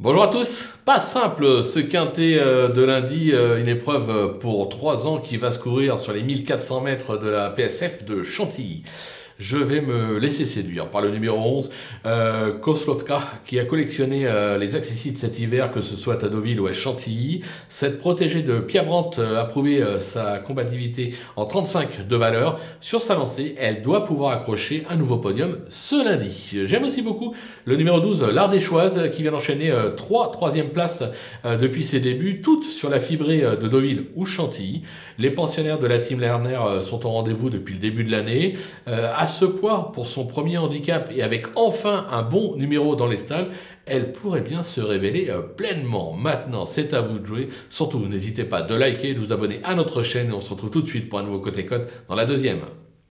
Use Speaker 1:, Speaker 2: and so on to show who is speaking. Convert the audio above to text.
Speaker 1: Bonjour à tous, pas simple ce quintet de lundi, une épreuve pour 3 ans qui va se courir sur les 1400 mètres de la PSF de Chantilly. Je vais me laisser séduire par le numéro 11, Koslovka, qui a collectionné les accessites cet hiver, que ce soit à Deauville ou à Chantilly. Cette protégée de Pierre Brandt a prouvé sa combativité en 35 de valeur. Sur sa lancée, elle doit pouvoir accrocher un nouveau podium ce lundi. J'aime aussi beaucoup le numéro 12, l'Ardéchoise, qui vient d'enchaîner 3 troisième places depuis ses débuts, toutes sur la fibrée de Deauville ou Chantilly. Les pensionnaires de la team Lerner sont au rendez-vous depuis le début de l'année. À ce poids, pour son premier handicap et avec enfin un bon numéro dans les stalles, elle pourrait bien se révéler pleinement. Maintenant, c'est à vous de jouer. Surtout, n'hésitez pas de liker, de vous abonner à notre chaîne et on se retrouve tout de suite pour un nouveau Côté Cote dans la deuxième.